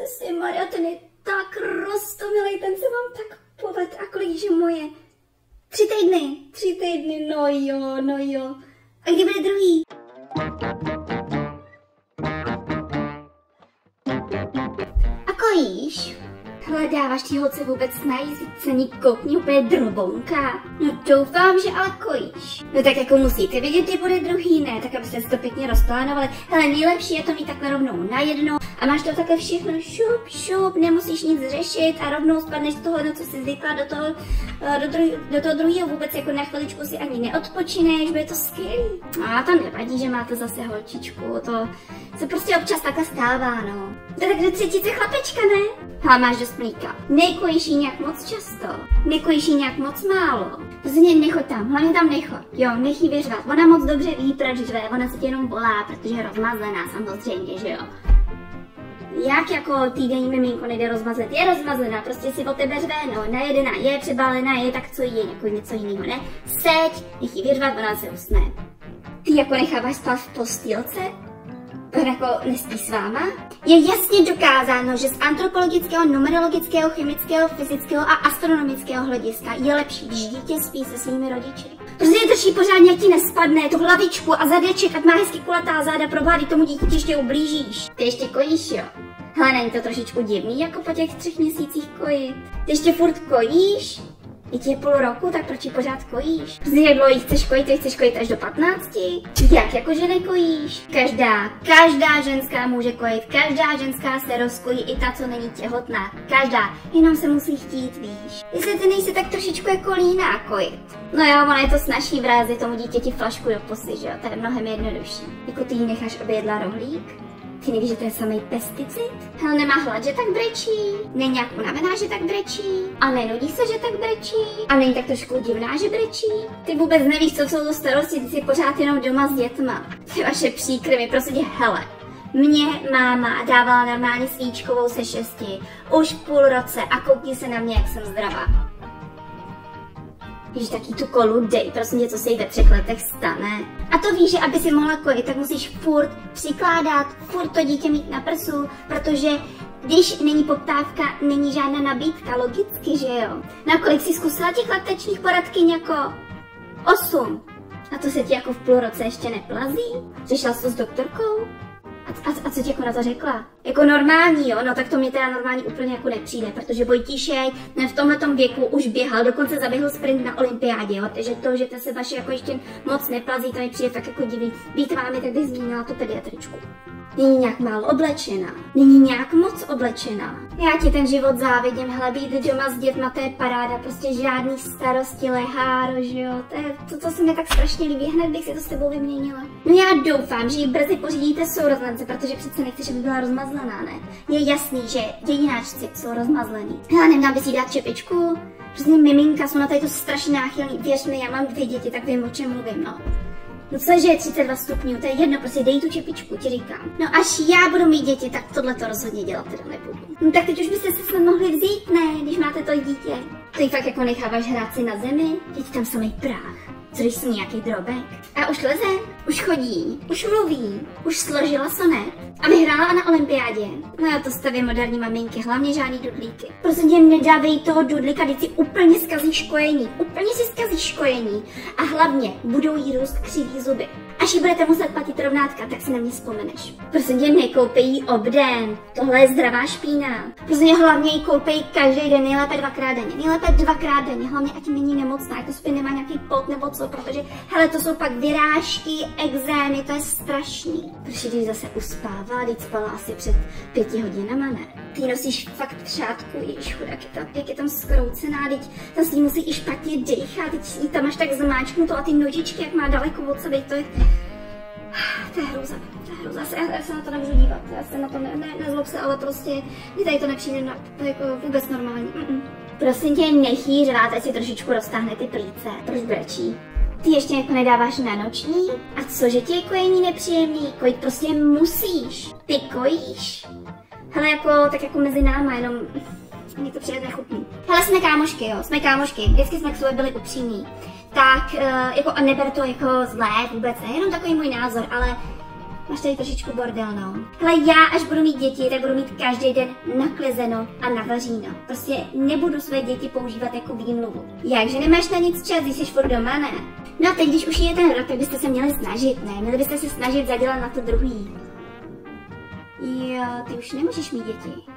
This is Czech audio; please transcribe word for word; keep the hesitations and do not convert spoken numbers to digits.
si, Maria, ten je tak roztomilej, ten se vám tak poved. A kolik je moje? Tři týdny, tři týdny, no jo, no jo. A kdy bude druhý? A kojíš? Hele, dáváš ty holce vůbec najíst, se ní koukni úplně drobonka. No doufám, že ale kojíš. No tak jako musíte vidět, kdy bude druhý, ne, tak abyste si to pěkně rozplánovali. Hele, nejlepší je to mít takhle rovnou najednou a máš to takhle všechno šup, šup, nemusíš nic řešit a rovnou spadneš z toho, na co jsi zvykla, do toho, do, druhý, do toho druhého vůbec jako na chviličku si ani neodpočineš, bude to skvělý. A to nevadí, že máte zase holčičku, to se prostě občas takhle stává, no. To tak do třetice chlapečka, ne? A máš dost mlíka. Nekojíš jí nějak moc často. Nekojíš jí nějak moc málo. Prostě nechoď tam, hlavně tam nechoď. Jo, nech jí vyřvat. Ona moc dobře ví, proč řve, ona se tě jenom volá, protože je rozmazlená samozřejmě, že jo. Jak jako týdenní miminko nejde rozmazlet? Je rozmazlená, prostě si o tebe řve, no, najedená, je přebálená, je tak co jí, jako něco jiného, ne? Seď, nech jí vyřvat, ona se usne. Ty jako necháváš spát v postýlce? On jako nespí s váma? Je jasně dokázáno, že z antropologického, numerologického, chemického, fyzického a astronomického hlediska je lepší, když dítě spí se svými rodiči. Prostě drží pořádně, ať ti nespadne tu hlavičku a zadeček, ať má hezky kulatá záda, probády tomu dítěti ještě ublížíš. Ty ještě kojíš, jo? Hele, není to trošičku divný, jako po těch třech měsících kojit? Ty ještě furt kojíš? Je ti je půl roku, tak proč ji pořád kojíš? Prostě jak dlouho jí chceš kojit, ty chceš kojit až do patnácti? Jak jako že nekojíš? Každá, každá ženská může kojit, každá ženská se rozkojí, i ta, co není těhotná. Každá, jenom se musí chtít, víš. Jestli ty nejsi tak trošičku jako líná kojit. No jo, ona je to snaží vrázet tomu dítěti flašku do pusy, že jo, to je mnohem jednodušší. Jako ty jí necháš, aby jedla rohlík? Ty nevíš, že to je samý pesticid? Hele, nemá hlad, že tak brečí? Není nějak unavená, že tak brečí? A nenudí se, že tak brečí? A není tak trošku divná, že brečí? Ty vůbec nevíš, co jsou to starosti, ty jsi pořád jenom doma s dětma. Ty vaše příkrmy, prostě hele. Mě máma dávala normálně svíčkovou se šesti, už půl roce a koukni se na mě, jak jsem zdravá. Víš, taky tu kolu dej, prosím tě, co se jí ve třech letech stane. A to víš, že aby si mohla kojit, tak musíš furt přikládat, furt to dítě mít na prsu, protože když není poptávka, není žádná nabídka, logicky, že jo. Na kolik jsi zkusila těch laktečních poradkyň jako? Osm. A to se ti jako v půl roce ještě neplazí? Řešila jsi to s doktorkou? A, a, a co ti jako na to řekla? Jako normální, jo? No tak to mě teda normální úplně jako nepřijde, protože Vojtíšek v tomhletom věku už běhal, dokonce zaběhl sprint na olympiádě, jo? Takže to, že to se vaše jako ještě moc neplazí, to mi přijde tak jako divný. Víte, mámi, tak bych zmínila tu pediatričku. Není nějak málo oblečená, není nějak moc oblečená. Já ti ten život závidím, hele, být doma s dětma, to je paráda, prostě žádný starosti, leháro, že jo, to je to, co se mi tak strašně líbí, hned bych si to s tebou vyměnila. No já doufám, že jí brzy pořídíte sourozence, protože přece nechceš, aby byla rozmazlená, ne? Je jasný, že dědináčci jsou rozmazlený. Hele, neměla bys jí dát čepičku? Prostě miminka jsou na tady to strašně náchylný, věř mi, já mám dvě děti, tak vím, o čem mluvím, no. No cože je třicet dva stupňů, to je jedno, prostě dej tu čepičku, ti říkám. No až já budu mít děti, tak tohle to rozhodně dělat teda nebudu. No tak teď už byste se snad mohli vzít, ne, když máte to dítě. To jí fakt jako necháváš hrát si na zemi, teď tam samej prach. Co když jsem nějaký drobek? A už leze, už chodí, už mluví, už složila sonet a vyhrála na olympiádě. No jo, to staví moderní maminky, hlavně žádný dudlíky. Prostě tě nedávej toho dudlíka, teď si úplně zkazíš kojení, úplně si zkazíš kojení a hlavně budou jí růst křivý zuby. Až ji budete muset platit rovnátka, tak si na mě vzpomeneš. Prostě tě nekoupej jí obden, tohle je zdravá špína. Prostě hlavně jí koupej každý den, nejlépe dvakrát denně, nejlépe dvakrát denně, hlavně ať není nemocná, jako spíš nemá nějaký pot nebo co, protože hele, to jsou pak vyrážky, exémy, to je strašný. Protože když zase uspává, teď spala asi před pěti hodinama, ne? Ty nosíš fakt třátku, ježiš chudák, je tam, jak je tam skroucená, teď tam s ní musí i špatně dýchat, teď tam máš tak zmáčknuto a ty nožičky, jak má daleko od sebe, to je... To je hrůza, to je hrůza, já, já se na to nemůžu dívat, já se na to ne, ne, nezlob se, ale prostě mě tady to nepřijde na, to jako vůbec normální. Mm-mm. Prosím tě, nech jí řvát, ať si trošičku roztáhne ty plíce, proč brečí? Ty ještě jako nedáváš na noční? A cože ti je kojení nepříjemný? Kojit prostě musíš, ty kojíš. Hele, jako, tak jako mezi náma, jenom mě to přijde nechutný. Hele, jsme kámošky, jo, jsme kámošky, vždycky jsme k sobě byli upřímní. Tak, uh, jako, a neber to jako zlé vůbec, ne, jenom takový můj názor, ale Máš tady trošičku bordel, no. Hele, já až budu mít děti, tak budu mít každý den naklizeno a navaříno. Prostě nebudu své děti používat jako výmluvu. Jakže nemáš na nic čas, když jsi furt doma, ne? No a teď, když už je ten rok, tak byste se měli snažit, ne? Měli byste se snažit zadělat na to druhý. Jo, ty už nemůžeš mít děti.